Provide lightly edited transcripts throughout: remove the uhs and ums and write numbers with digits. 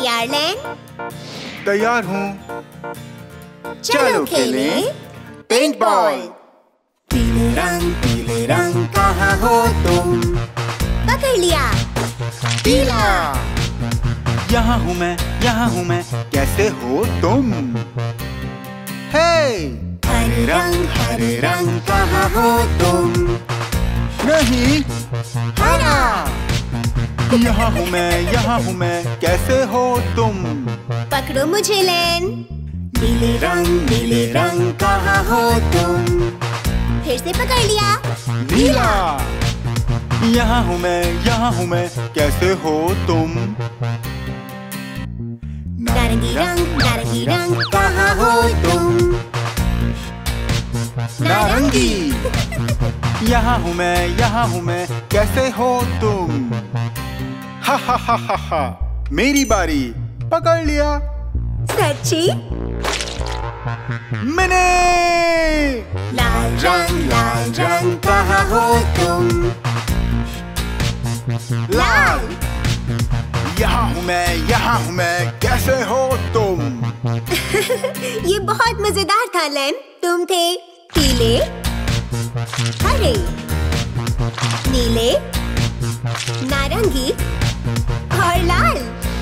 तैयार लेन? तैयार हूँ। चलो खेलें पेंट बॉल। पीले रंग कहाँ हो तुम? पकड़ लिया। पीला। यहाँ हूँ मैं, कैसे हो तुम? हे! हरे रंग कहाँ हो तुम? नहीं। हरा। यहाँ हूँ मैं, कैसे हो तुम? पकड़ो मुझे लेन। नीले रंग कहाँ हो तुम? फिर से पकड़ लिया। नीला। यहाँ हूँ मैं, कैसे हो तुम? नारंगी रंग कहाँ हो तुम? नारंगी। यहाँ हूँ मैं, कैसे हो तुम? हा, मेरी बारी, पकड़ लिया। सच्ची? मैंने। लाल रंग कहाँ हो तुम? लाल। यहाँ हूँ मैं, कैसे हो तुम? ये बहुत मजेदार था लेन। तुम थे पीले, हरे, नीले, नारंगी और लाल।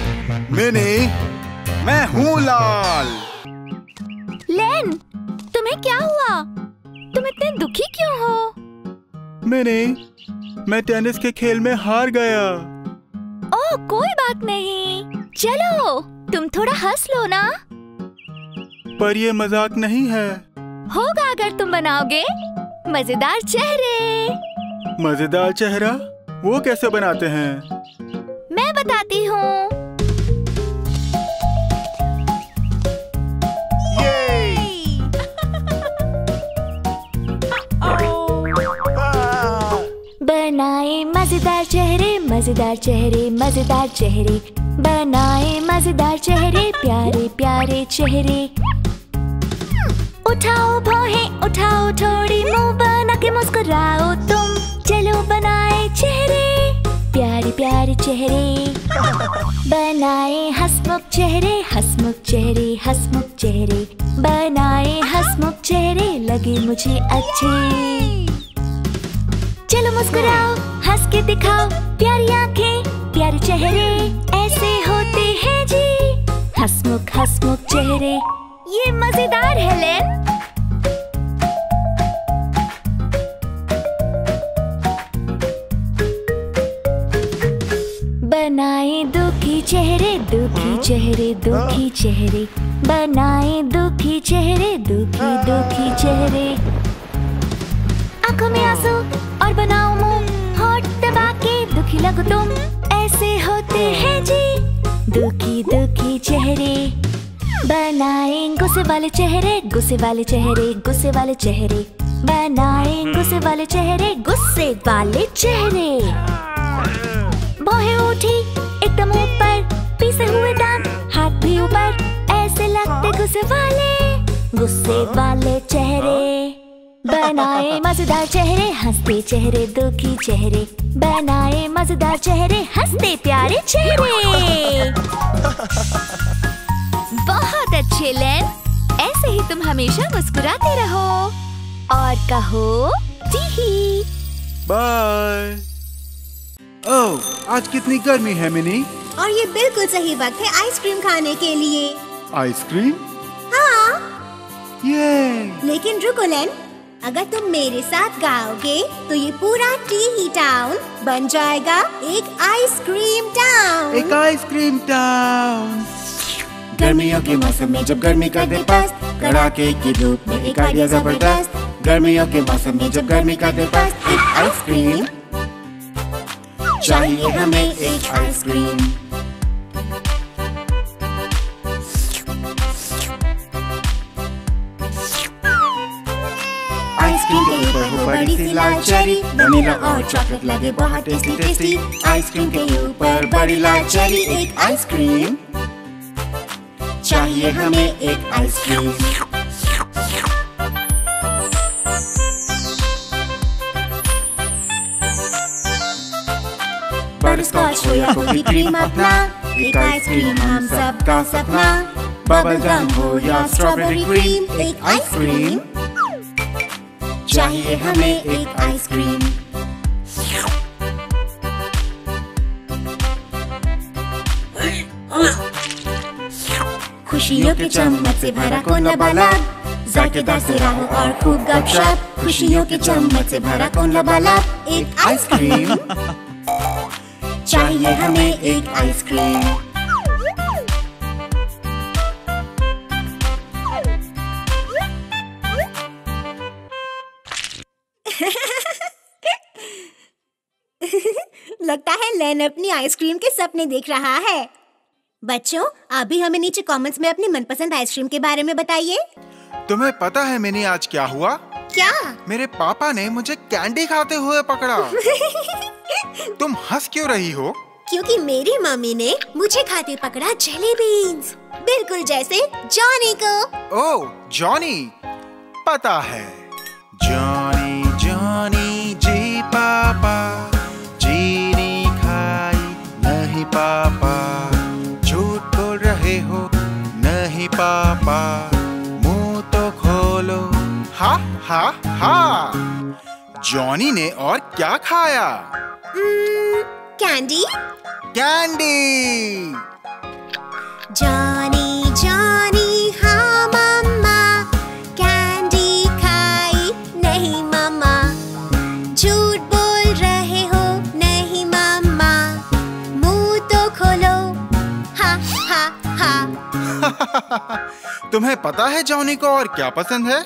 मैं हूँ लाल। लेन, तुम्हें क्या हुआ? तुम इतने दुखी क्यों हो? मैं टेनिस के खेल में हार गया। ओह, कोई बात नहीं। चलो, तुम थोड़ा हंस लो ना। पर ये मजाक नहीं है। होगा अगर तुम बनाओगे मजेदार चेहरे। मजेदार चेहरा? वो कैसे बनाते हैं? मैं बताती हूँ। बनाए मजेदार चेहरे, मजेदार चेहरे, मजेदार चेहरे। बनाए मजेदार चेहरे, प्यारे प्यारे चेहरे। उठाओ भौहें, उठाओ थोड़ी, मुंह बना के मुस्कुराओ तुम। चलो बनाए चेहरे, प्यारे प्यारे चेहरे। बनाए हंसमुख चेहरे, हंसमुख चेहरे, हंसमुख चेहरे। बनाए हंसमुख चेहरे, लगे मुझे अच्छे। चलो मुस्कुराओ, हंस के दिखाओ, प्यारी आंखें, प्यारे चेहरे। ऐसे होते हैं जी हंसमुख हंसमुख चेहरे। ये मजेदार है लेन। बनाए दुखी चेहरे, दुखी चेहरे, दुखी चेहरे। बनाए दुखी चेहरे, दुखी दुखी चेहरे। आंखों में आंसू और बनाओ मुंह, होठ दबा के दुखी लगो तुम। ऐसे होते हैं जी दुखी दुखी चेहरे। बनाए गुस्से वाले चेहरे, गुस्से वाले चेहरे, गुस्से वाले चेहरे। बनाए गुस्से वाले चेहरे, गुस्से वाले चेहरे। भौहें उठी एकदम ऊपर, पीसे हुए दांत, हाथ भी ऊपर। ऐसे लगते गुस्से वाले चेहरे। बनाए मजेदार चेहरे, हंसते चेहरे, दुखी चेहरे। बनाए मजेदार चेहरे, हंसते प्यारे चेहरे। बहुत अच्छे लेन, ऐसे ही तुम हमेशा मुस्कुराते रहो और कहो जी। बाय। ओह, आज कितनी गर्मी है मिनी। और ये बिल्कुल सही वक्त है आइसक्रीम खाने के लिए। आइसक्रीम? हाँ। ये। लेकिन रुको लेन, अगर तुम मेरे साथ गाओगे तो ये पूरा टी टाउन बन जाएगा एक आइसक्रीम टाउन। एक आइसक्रीम टाउन। गर्मियों के मौसम में जब गर्मी का दिन पस्त, कड़ाके की धूप में एक आइडिया जबरदस्त। गर्मियों के मौसम में जब गर्मी का दिन पस्त, एक आइसक्रीम चाहिए हमें, एक आइसक्रीम। आइसक्रीम के ऊपर हो बड़ी सी लाल चेरी, वनीला और चॉकलेट लगे बहुत टेस्टी टेस्टी। आइसक्रीम के ऊपर बड़ी लाल चेरी, एक आइसक्रीम चाहिए हमें, एक आइसक्रीम। बटरस्कॉच हो या कोई क्रीम अपना, एक आइसक्रीम हम सबका सपना, बबल गम हो या स्ट्रॉबेरी क्रीम, एक आइसक्रीम चाहिए हमें, एक आइसक्रीम। खुशियों के चम्मच से भरा कोन लबालब, जायकेदार से राहो और खूब गपशप। खुशियों के चम्मच से भरा कोन लबालब, एक आइसक्रीम चाहिए हमें, एक आइसक्रीम। लगता है लेन अपनी आइसक्रीम के सपने देख रहा है। बच्चों, आप भी हमें नीचे कमेंट्स में अपनी मनपसंद आइसक्रीम के बारे में बताइए। तुम्हें पता है मिनी आज क्या हुआ? क्या? मेरे पापा ने मुझे कैंडी खाते हुए पकड़ा। तुम हंस क्यों रही हो? क्योंकि मेरी मम्मी ने मुझे खाते पकड़ा जेली बीन्स, बिल्कुल जैसे जॉनी को। ओह, जॉनी, पता है। जॉनी जॉनी जी पापा, चीनी खाई नहीं पापा, झूठ बोल रहे हो नहीं पापा, मुंह तो खोलो, हा हा हा। जॉनी ने और क्या खाया? कैंडी। कैंडी। जॉनी जॉनी हाँ मम्मा, कैंडी खाई नहीं मम्मा, झूठ बोल रहे हो नहीं मम्मा, मुंह तो खोलो, हा हा हा। तुम्हें पता है जॉनी को और क्या पसंद है?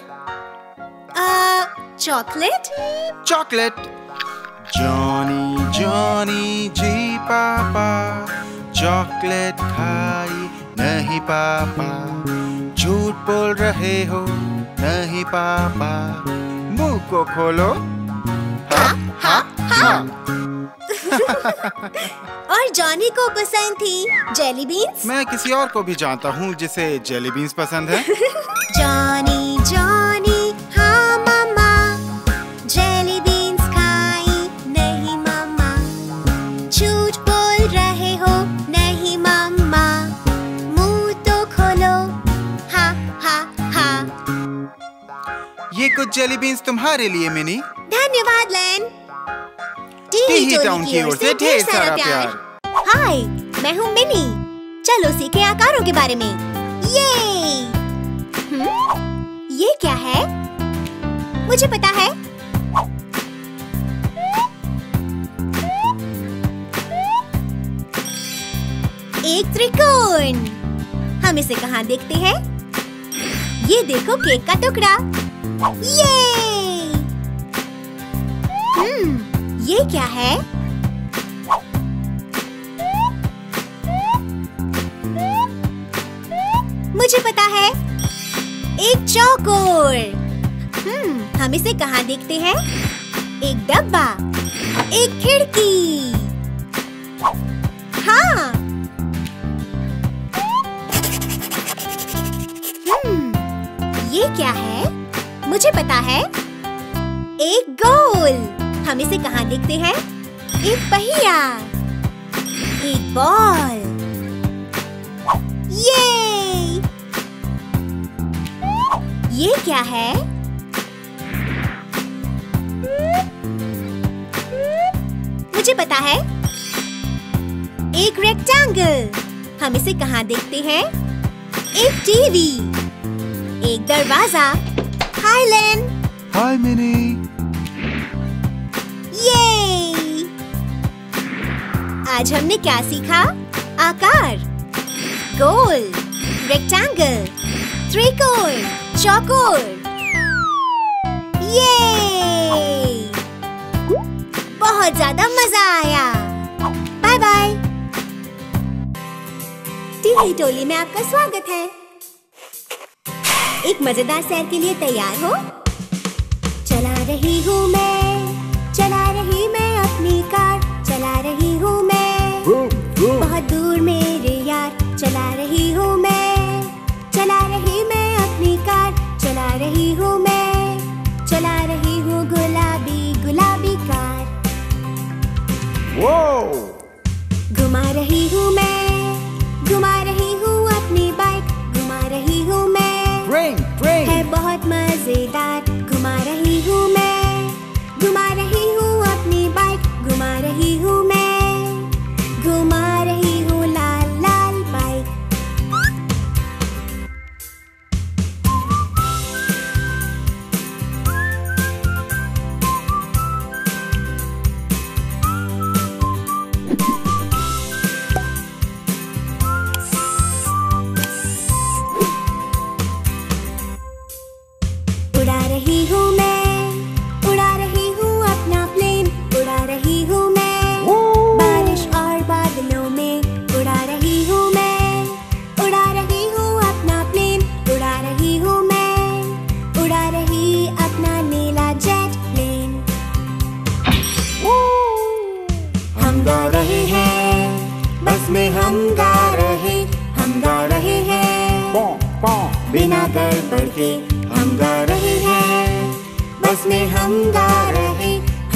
चॉकलेट। चॉकलेट। जॉनी जॉनी जी पापा, चॉकलेट खाई नहीं पापा, झूठ बोल रहे हो नहीं पापा, मुंह को खोलो, हा हा हा। और जॉनी को पसंद थी जेली बीन्स। मैं किसी और को भी जानता हूँ जिसे जेली बीन्स पसंद है। जॉनी जॉनी हाँ मम्मा, जेली बीन्स खाई नहीं मम्मा, झूठ बोल रहे हो नहीं मम्मा, मुंह तो खोलो, हा हा हा। ये कुछ जेली बीन्स तुम्हारे लिए मिनी। धन्यवाद लेन। टीही टाउन की ओर से ढेर सारा प्यार। हाय, मैं हूँ मिनी। चलो सीखे आकारों के बारे में। ये क्या है? मुझे पता है। एक त्रिकोण। हम इसे कहाँ देखते हैं? ये देखो केक का टुकड़ा। ये क्या है? मुझे पता है, एक चौकोर। हम इसे कहाँ देखते हैं? एक डब्बा, एक खिड़की। हाँ। ये क्या है? मुझे पता है, एक गोल। हम इसे कहाँ देखते हैं? एक पहिया, एक बॉल। ये क्या है? मुझे पता है, एक रेक्टेंगल। हम इसे कहाँ देखते हैं? एक टीवी, एक दरवाजा। Hi Lane. Hi Mini. आज हमने क्या सीखा? आकार, गोल, रेक्टेंगल, त्रिकोण, चौकोर। बहुत ज्यादा मजा आया। Bye bye. टीही टोली में आपका स्वागत है। एक मजेदार सैर के लिए तैयार हो? चला रही हूँ मैं अपनी कार, चला रही हूँ मैं बहुत दूर मेरे यार, चला रही हूँ मैं अपनी कार, चला रही हूँ गुलाबी गुलाबी कार। वो घुमा रही हूँ मैं में हम गा रहे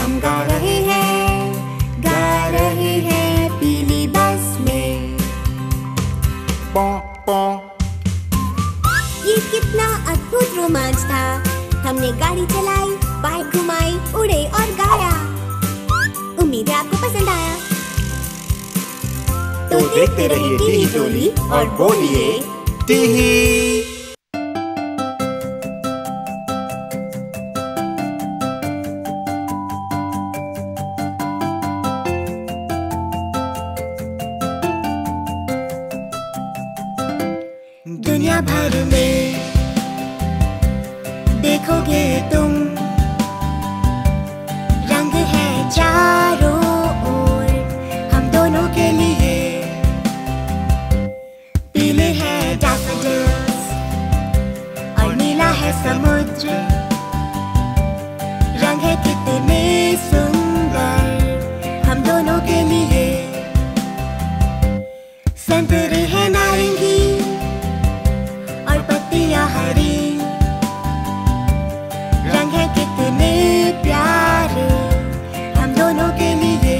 हैं पीली बस में। पौ पौ। ये कितना अद्भुत रोमांच था। हमने गाड़ी चलाई, बाइक घुमाई, उड़े और गाया। उम्मीद है आपको पसंद आया। तो देखते रहिए टीही टोली और बोलिए टीही। दुनिया भर में देखोगे तुम, रंग है चारों ओर हम दोनों के लिए। पीले हैं डैफोडिल्स और नीला है समुद्र। रंग है कितने सुंदर हम दोनों के लिए। संतरे है नारंगी और पत्तियां हरी। रंग है कितने प्यारे हम दोनों के लिए।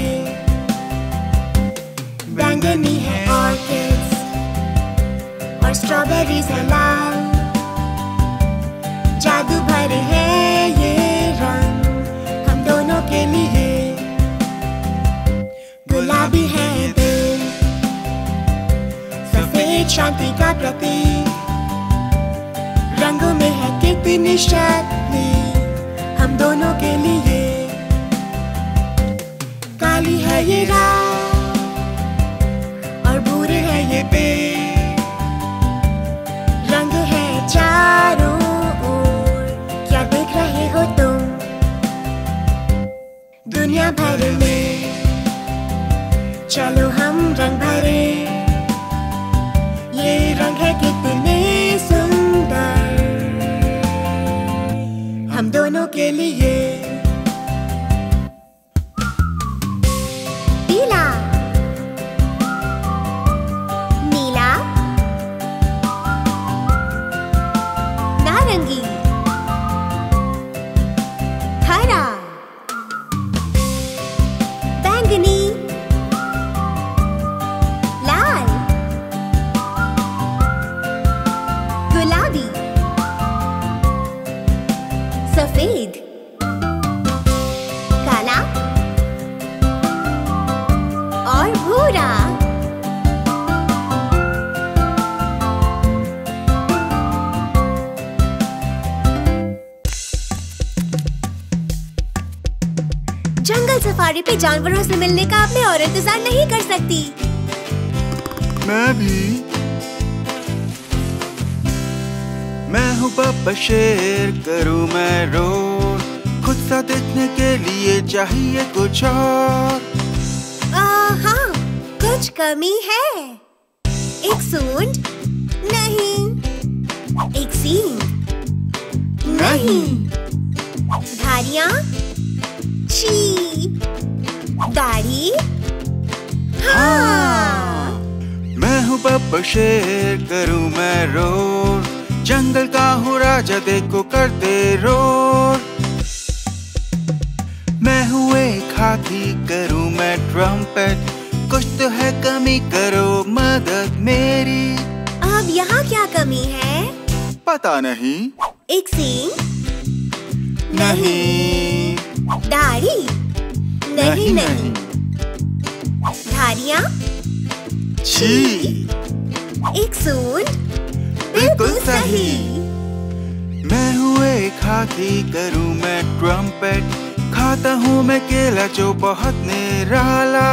बैंगनी है ऑर्किड्स और स्ट्रॉबेरीज है लाल। जादू भरे है ये रंग हम दोनों के लिए। गुलाबी है दिल, सफेद शांति का प्रतीक। रंगों में है कितनी शक्ति हम दोनों के लिए। काली है ये रात और भूरे है ये पेड़। रंग है चारों ओर, क्या देख रहे हो तुम? दुनिया भर में चलो हम रंग भरे। ये रंग है कितने सुंदर हम दोनों के लिए। पीला, नीला, नारंगी, हरा, बैंगनी, लाल, गुलाबी, सफेद, काला और भूरा। जंगल सफारी पे जानवरों से मिलने का अब मैं और इंतजार नहीं कर सकती। मैं भी। मैं हूँ पापा शेर, करूँ मैं रोर। खुद सा देखने के लिए चाहिए कुछ और। हाँ, कुछ कमी है। एक सूंड नहीं, एक सींग नहीं, धारियां छी, दाढ़ी हाँ। मैं हूँ पापा शेर, करूँ मैं रोर। जंगल का हूँ राजा, देखो करते रोर। मैं हूँ एक हाथी, करूँ मैं ट्रम्पेट। कुछ तो है कमी, करो मदद मेरी। अब यहाँ क्या कमी है? पता नहीं। एक सींग नहीं, दाढ़ी नहीं, नहीं। धारियां छी। एक सूंड बिल्कुल सही। मैं हूँ एक हाथी, करूँ मैं ट्रम्पेट। खाता हूँ मैं केला जो बहुत निराला।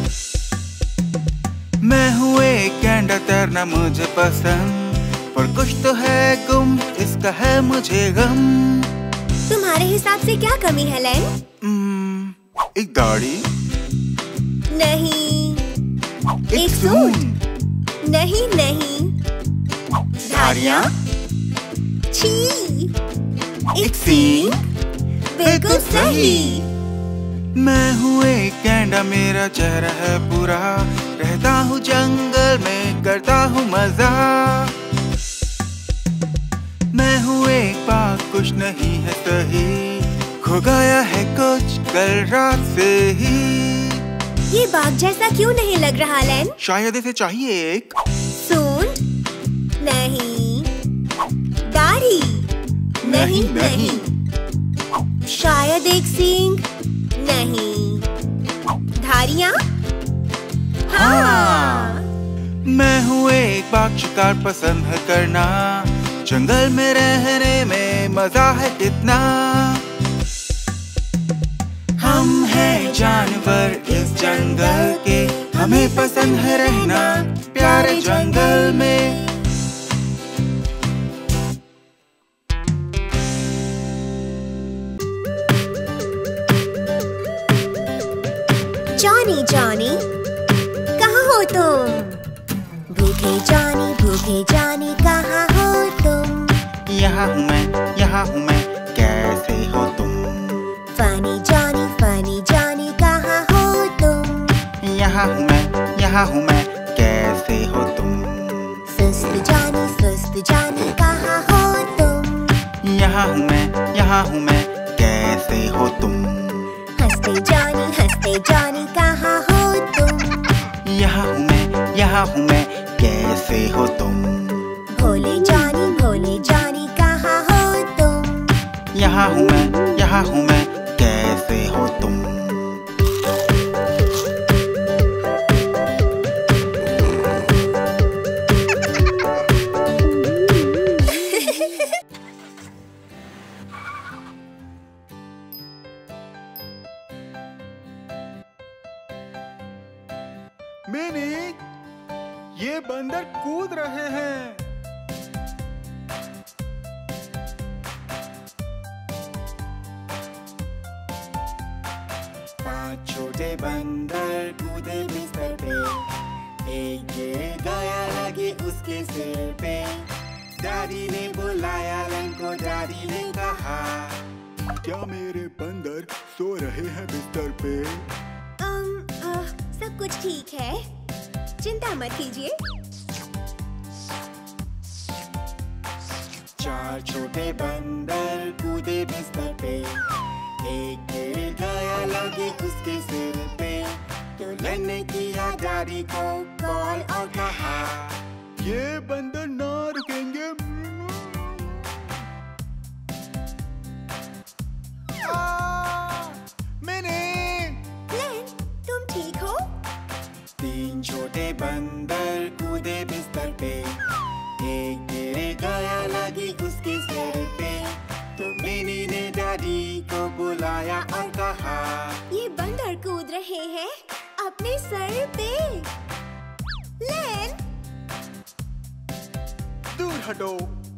मैं हूँ एक गेंडा, तैरना मुझे पसंद। पर कुछ तो है गुम, इसका है मुझे गम। तुम्हारे हिसाब से क्या कमी है लेन? एक दाढ़ी नहीं, एक सूंड नहीं, नहीं। धारियां छी, एक सींग बिल्कुल सही। मैं हूँ एक गेंडा, मेरा चेहरा है पूरा। रहता हूँ जंगल में, करता हूँ मजा। मैं हूँ एक बाग, कुछ नहीं है सही। खो गया है कुछ कल रात से ही। ये बाघ जैसा क्यों नहीं लग रहा लेन? शायद इसे चाहिए एक सूंड? नहीं। दाढ़ी? नहीं नहीं। शायद एक सींग? नहीं। धारियां? हाँ। मैं हूँ एक बाघ, शिकार पसंद है करना, जंगल में रहने में मजा है कितना। हम हैं जानवर इस जंगल के, हमें पसंद है रहना प्यारे जंगल में। जॉनी जॉनी कहाँ हो तुम? भूखे जॉनी कहाँ हो तुम? यहाँ हूँ मैं, कैसे हो तुम? फनी जॉनी कहाँ हो तुम? यहाँ हूँ मैं, कैसे हो तुम? सुस्त जॉनी कहाँ हो तुम? यहाँ हूँ मैं, कैसे हो तुम? हंसते जॉनी कहाँ हो तुम? यहाँ हूँ मैं, कैसे हो तुम? भोले जॉनी कहाँ हो तुम? यहाँ हूँ मैं, कैसे हो तुम? मिनी, ये बंदर कूद रहे हैं। पांच छोटे बंदर कूदे बिस्तर पे, एक गिर गया लगी उसके सिर पे। दादी ने बुलाया लन को, दादी ने कहा, क्या मेरे बंदर सो रहे हैं बिस्तर पे? सब कुछ ठीक है, चिंता मत कीजिए। चार छोटे बंदर कूदे बिस्तर पे, एक गिर गया लगे उसके सिर पे। तो लन ने किया दादी को कॉल और कहा, ये बंदर ना रुकेंगे। तीन छोटे बंदर कूदे बिस्तर पे, एक गिर गया लगी उसके सिर पे। तो मिनी ने दादी को बुलाया और कहा, ये बंदर कूद रहे हैं अपने सर पे। लेन, दूर हटो।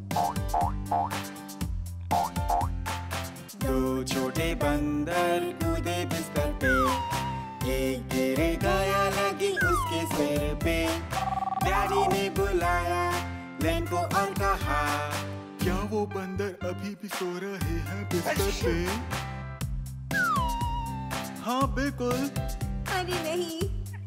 दो छोटे बंदर कूदे बिस्तर पे, एक गिर गया लगी उसके सिर पे। डैडी ने बुलाया लेन को और कहा, क्या वो बंदर अभी भी सो रहे हैं बिस्तर पे? हाँ बिल्कुल। अरे नहीं।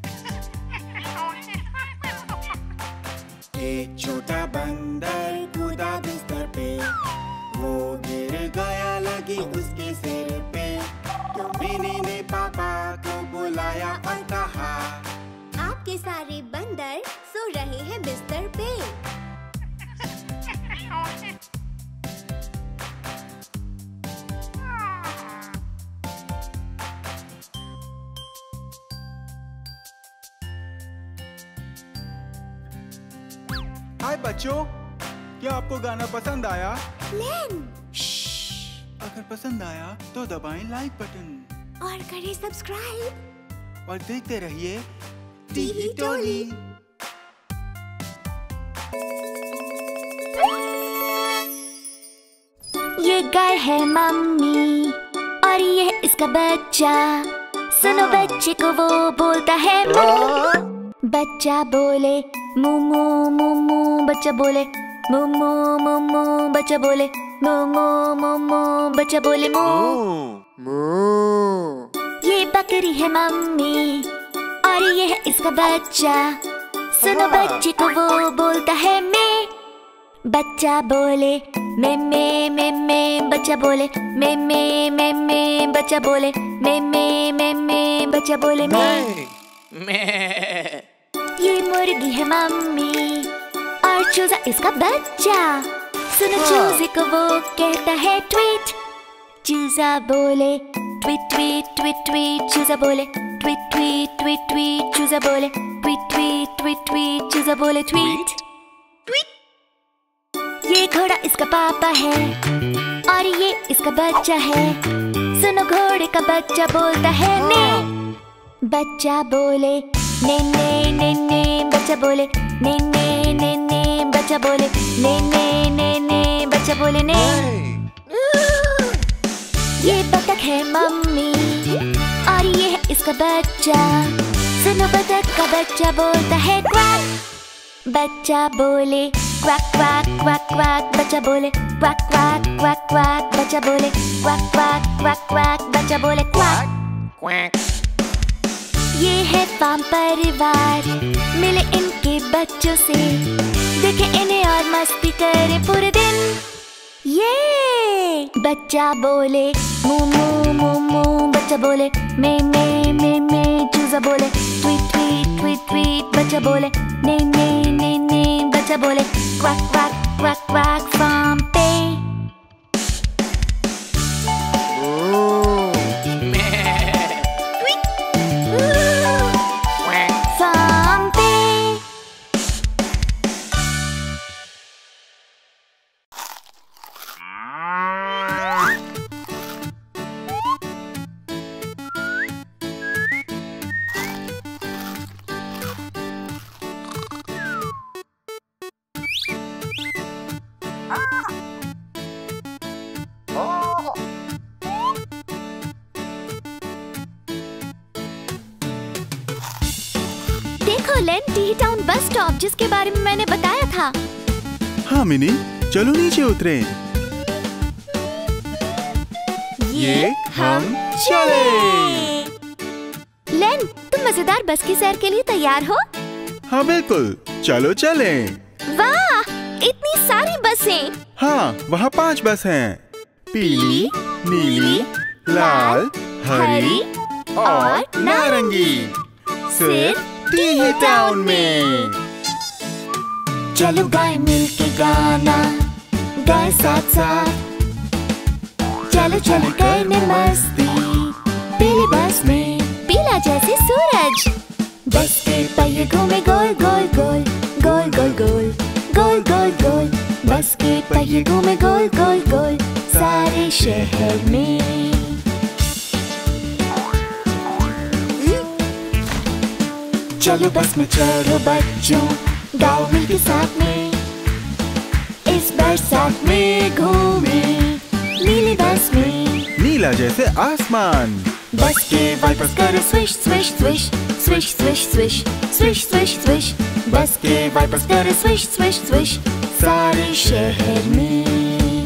एक छोटा बंदर कूदा बिस्तर पे, वो गिर गया लगी उसके सिर पे। तो मिनी ने पापा को बुलाया और कहा, आपके सारे बंदर सो रहे हैं बिस्तर पे। हाय बच्चों, क्या आपको गाना पसंद आया? लेन, अगर पसंद आया तो दबाएं लाइक बटन और करें सब्सक्राइब और देखते रहिए टीवी टोली। ये गाय है मम्मी और ये है इसका बच्चा। सुनो बच्चे को वो बोलता है मम्मी। बच्चा बोले मोमो मोमो, बच्चा बोले मोमो मोमो, बच्चा बोले मोमो मोमो, बच्चा बोले मो मो। ये बकरी है मम्मी और ये है इसका बच्चा। सुनो बच्चे को वो बोलता है मैं। बच्चा बोले बच्चा बोले मैं बच्चा बोले मैं बच्चा बोले मैं। ये मुर्गी है मम्मी और चूजा इसका बच्चा। सुनो चूजे को वो कहता है ट्वीट। चूजा बोले ट्वीट ट्वीट ट्वीट ट्वीट। चूजा बोले ट्वीट ट्वीट ट्वीट ट्वीट। चूजा बोले ट्वीट ट्वीट ट्वीट ट्वीट। चूजा बोले ट्वीट ट्वीट। ये घोड़ा इसका पापा है और ये इसका बच्चा है। सुनो घोड़े का बच्चा बोलता है ने। बच्चा बोले ने बच्चा बोले ने बच्चा बोले ने बच्चा बोले ने। ये बतख है मम्मी और ये है इसका बच्चा। सुनो बतख का बच्चा बोलता है क्वाक। बच्चा बोले क्वाक क्वाक क्वाक क्वाक। बच्चा बोले क्वाक क्वाक क्वाक क्वाक। बच्चा बोले क्वाक क्वाक क्वाक क्वाक। बच्चा बोले क्वाक क्वाक। ये है फार्म परिवार मिले इनके बच्चों से। देखे इन्हें और मस्ती करे पूरे दिन। ये बच्चा बोले मू मू मू मू। बच्चा बोले मैं। चूजा बोले ट्वीट ट्वीट ट्वीट ट्वीट। बच्चा बोले ने। बच्चा बोले quack quack quack quack. Farm पे फार्म पे। देखो Lane, T town bus stop जिसके बारे में मैंने बताया था। हाँ मिनी, चलो नीचे उतरे। ये हम चले। लेन, तुम मजेदार बस की सैर के लिए तैयार हो? हाँ बिल्कुल, चलो चले। वाह, इतनी सारी बसें। हाँ, वहाँ 5 बस हैं। पीली, नीली, लाल, हरी और नारंगी। सिर्फ टी टाउन में। चलो गाए मिलके गाना, गाए साथ साथ। चलो चलो करने मस्ती पीली बस में। पीला जैसे सूरज। बस के पहिए घूमे गोल गोल गोल गोल गोल गोल गोल गोल गोल। बस के पहिए घूमे गोल गोल गोल सारे शहर में। चलो बस में चढ़ो बच्चों, गाओ मिलके साथ में। इस बरसात में घूमे नीली बस में। नीला जैसे आसमान। बस के वाइपर्स करो swish swish swish swish swish swish swish swish swish. Bus के वाइपर्स करो स्विश स्विश स्विश सारे शहर में।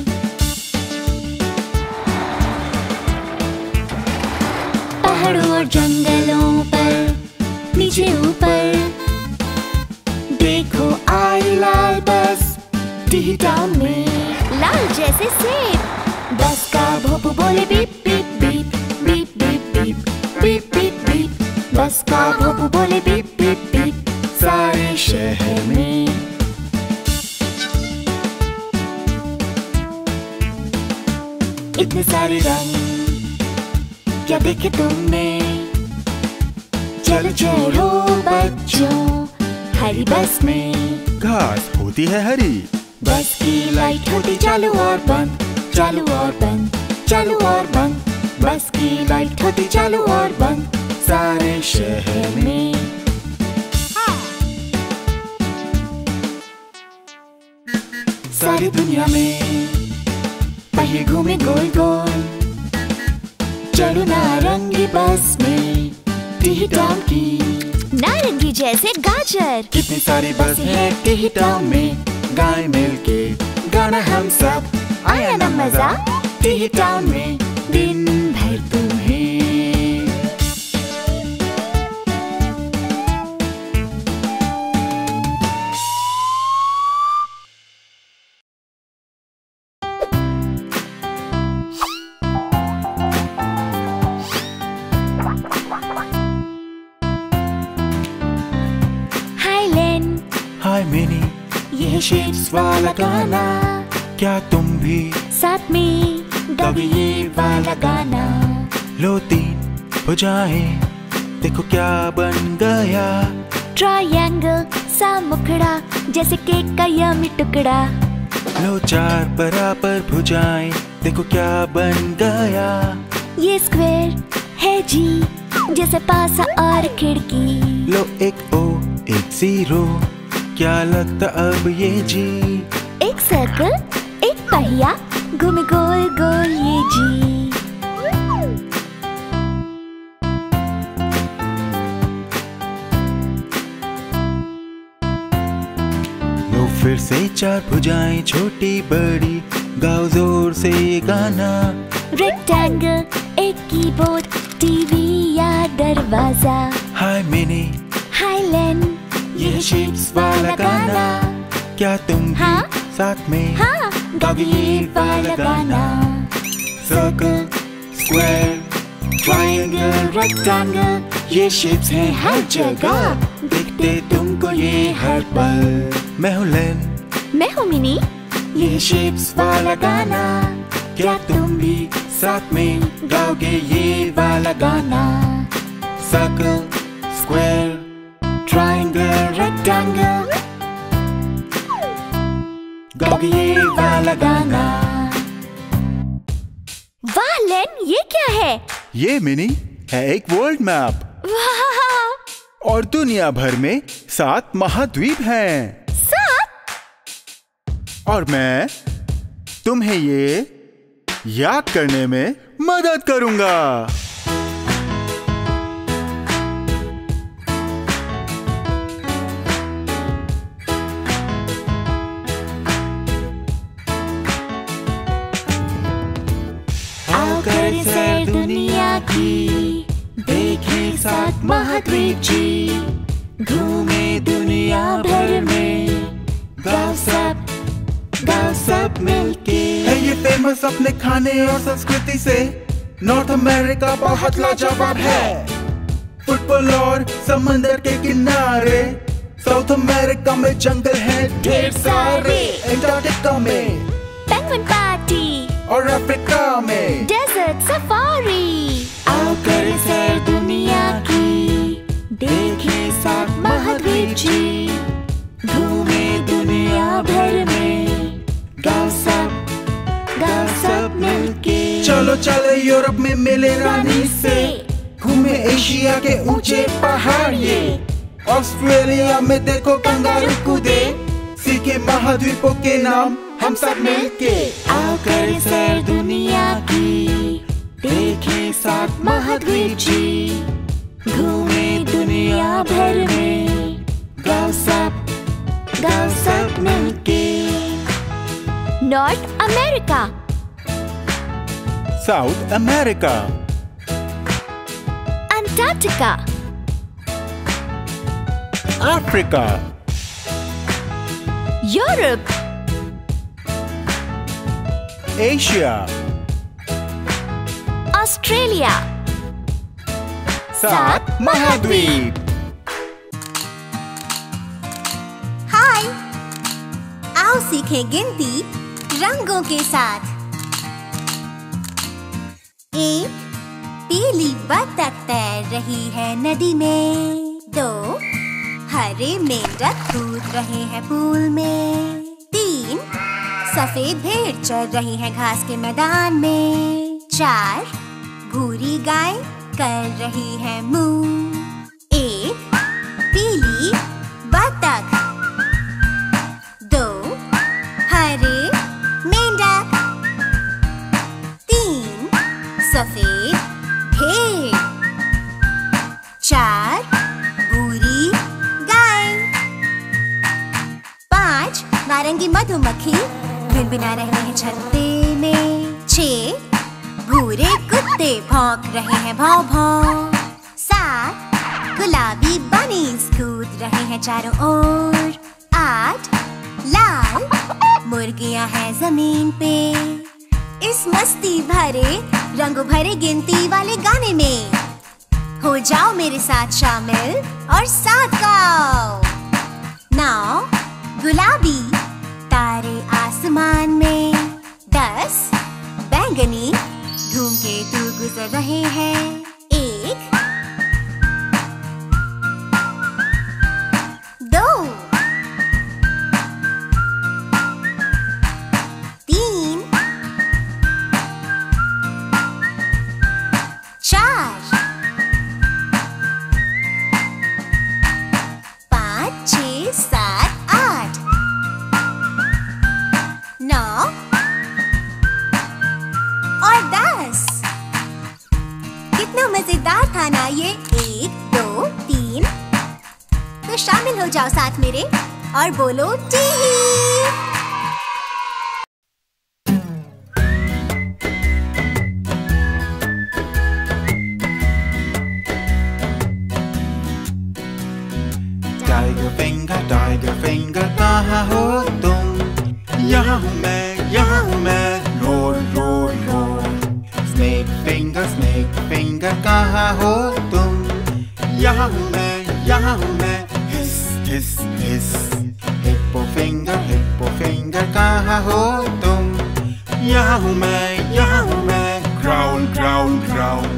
पहाड़ों और जंगलों पर नीचे ऊपर देखो आई लाल बस टी टाउन में। लाल जैसे सेब। बस का भोंपू बोले beep beep beep beep beep beep beep beep beep. Bus का भोंपू बोले बीप बीप बीप सारे शहर में। इतने सारे रंग क्या देखे तुमने। चलो चलो बच्चों हरी बस में। घास होती है हरी। बस की लाइट होती चालू और बंद चालू और बंद चालू और बंद। बस की लाइट होती चालू और बंद सारे शहर में। सारी दुनिया में पहिए घूमे गोल गोल। चलो नारंगी बस में टी टाउन की। नारंगी जैसे गाजर। कितनी सारी बस है टी टाउन में। गाएं मिलके गाना हम सब। आया ना मजा टी टाउन में दिन भर तुम्हें। मिनी, ये है शेप्स वाला गाना, क्या तुम भी साथ में गाओगे ये वाला गाना। लो 3 भुजाएं, देखो क्या बन गया। ट्रायंगल सा मुखड़ा, जैसे केक का यम्मी टुकड़ा। लो 4 बराबर भुजाएं, देखो क्या बन गया। ये स्क्वायर है जी, जैसे पासा और खिड़की। लो 1 O 1 0, क्या लगता अब ये जी। एक सर्कल, एक पहिया, घूमे गोल गोल ये जी। लो फिर से 4 भुजाएं, छोटी बड़ी, गाओ जोर से ये गाना। रेक्टेंगल, एक कीबोर्ड, टीवी या दरवाजा। हाय मिनी, हाय लेन, ये है शेप्स वाला गाना, क्या तुम भी हाँ? साथ में हाँ, गाओगे ये वाला गाना। सर्कल, स्क्वायर, ट्रायंगल, रेक्टेंगल, ये शेप्स हैं हर जगह, दिखते तुमको ये हर पल। मैं हूँ लेन, मैं हूँ मिनी, ये है शेप्स वाला गाना, क्या तुम भी साथ में गाओगे ये वाला गाना। सर्कल, स्क्वायर, ट्रायंगल, रेक्टेंगल, गाओगे ये वाला गाना। वाह लेन, ये क्या है? ये मिनी है एक वर्ल्ड मैप, वाह, और दुनिया भर में 7 महाद्वीप हैं। 7? और मैं तुम्हें ये याद करने में मदद करूंगा। आओ करें सैर दुनिया की, देखें 7 महाद्वीप जी। घूमे दुनिया भर में, गाओ सब मिलके। है ये फेमस अपने खाने और संस्कृति से, नॉर्थ अमेरिका बहुत लाजवाब है। फुटबॉल और समंदर के किनारे, साउथ अमेरिका में जंगल है ढेर सारे। एंटार्क्टिका में पेंगुइन पार्टी, और अफ्रीका में डेजर्ट सफारी। आओ करें सैर दुनिया की, देखें 7 महाद्वीप जी। घूमे दुनिया भर में, गाओ सब मिलके। चलो चलो यूरोप में मिले रानी से, घूमे एशिया के ऊंचे पहाड़ ये। ऑस्ट्रेलिया में देखो कंगारू कूदे, सीखे महाद्वीपों के नाम हम सब मिलके। आओ करें सैर दुनिया की, देखें 7 महाद्वीप जी। घूमे दुनिया भर में, गाओ सब मिलके। North America, South America, Antarctica, Africa, Europe, Asia, Australia. 7 महाद्वीप। हाय, आओ सीखें गिनती रंगों के साथ। 1 पीली बतख तैर रही है नदी में। 2 हरे मेंढक कूद रहे हैं पूल में। 3 सफेद भेड़ चर रही है घास के मैदान में। 4 भूरी गाय कर रही है मूँ। 1 पीली बतख। 2 हरे मेंढक। 3 सफेद भेड़। 4 भूरी गाय। 5 नारंगी मधुमक्खी भिनभिना रहे हैं छत्ते में। 6 भूरे कुत्ते भौंक रहे हैं भौं भौं। 7 गुलाबी बनीज कूद रहे हैं चारों ओर। 8 लाल मुर्गियां हैं जमीन पे। इस मस्ती भरे रंग भरे गिनती वाले गाने में हो जाओ मेरे साथ शामिल और साथ गाओ। 9 गुलाबी तारे आसमान में। 10 बैंगनी धूमकेतु गुजर रहे हैं। 1 2 3 4 5 6 7 8 9 और 10। कितना मजेदार था ना ये। 1 2 3। तो शामिल हो जाओ साथ मेरे और बोलो टीही। टाइगर फिंगर कहाँ हो तुम? यहाँ हूँ मैं, roar roar roar. Snake finger कहाँ हो तुम? यहाँ हूँ मैं, हिस हिस हिस। हिप्पो फिंगर कहाँ हो तुम? यहाँ हूँ मैं, ग्राउल ग्राउल ग्राउल।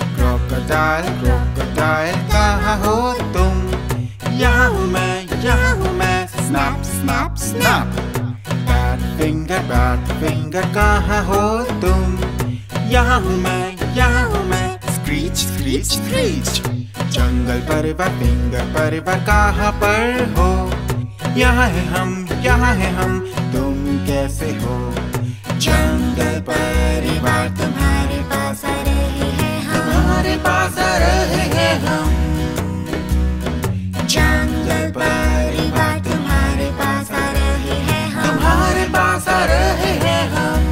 क्रोकोडाइल कहाँ हो तुम? यहाँ हूँ मैं, snap snap snap. Bat finger कहाँ हो तुम? यहाँ हूँ मैं, स्क्रीच स्क्रीच स्क्रीच। जंगल परिवार कहाँ पर हो? यहाँ है हम, तुम कैसे हो? जंगल परिवार तुम्हारे पास आ रहे हैं हम, तुम्हारे पास आ रहे हैं हम। जंगल परिवार तुम्हारे पास आ रहे हैं हम, तुम्हारे पास आ रहे हैं हम।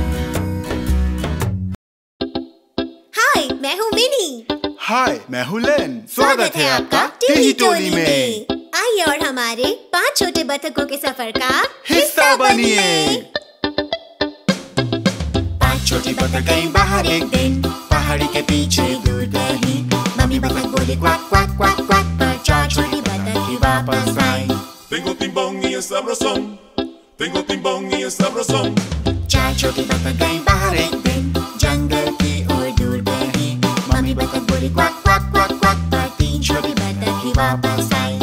हाय, मैं हूँ मिनी। हाय, मैं हूँ लेन। स्वागत है आपका टीही टोली में। आइए और हमारे 5 छोटे बतखों के सफर का हिस्सा बनिए। 5 छोटी बतख गई बाहर एक दिन, पहाड़ी के पीछे दूर कहीं। मम्मी बतख बोली क्वाक क्वाक क्वाक क्वाक, पर 4 छोटी बतख ही वापस आई। Tengo timbón y es sabrosón, tengo timbón y es sabrosón। 4 छोटी बतख गई बाहर एक दिन, जंगल की ओर दूर कहीं। मम्मी बतख बोली क्वाक क्वाक क्वाक क्वाक, पर 3 छोटी बतख ही वापस आई।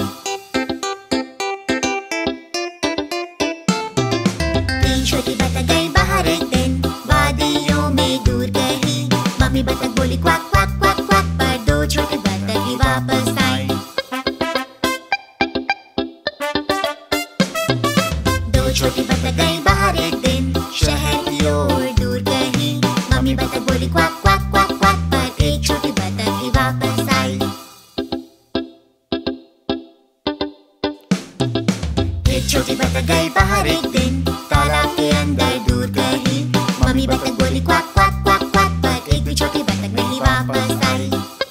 3 छोटी बतख गई बाहर एक दिन, वादियों में दूर कहीं। मम्मी बतख बोली क्वाक क्वाक क्वाक क्वाक, पर 2 छोटी बतख ही वापस आई। 2 छोटी बतख गई बाहर एक दिन, शहर की ओर दूर कहीं। मम्मी बतख बोली क्वाक क्वाक क्वाक क्वाक, पर 1 छोटी बतख ही वापस आई। 1 छोटी बतख गई बाहर एक दिन, तालाब के अंदर दूर कहीं। मम्मी बतख बोली क्वाक क्वाक क्वाक क्वाक, पर 1 भी छोटी बतख नहीं वापस आई।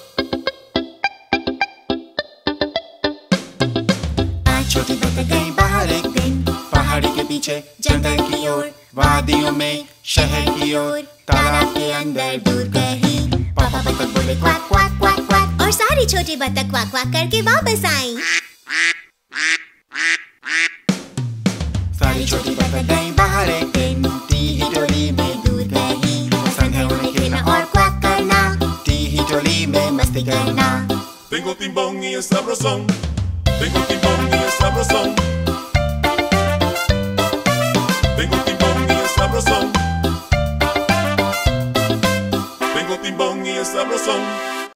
5 छोटी बतख गई बाहर एक दिन, पहाड़ी के पीछे जंगल की ओर, वादियों में शहर की ओर, तालाब के अंदर दूर कहीं। पापा बतख बोले क्वाक क्वाक क्वाक क्वाक, और सारी छोटी बतख क्वाक क्वाक करके वापस आई। सारी छोटी बतख गई बाहर एक दिन, टीही टोली में दूर कहीं। पसंद है उन्हें खेलना और क्वाक करना, टीही टोली में मस्ती करना। Tengo timbón y es sabrosón, tengo timbón y es sabrosón। Tengo timbón y es sabrosón, tengo timbón y es sabrosón।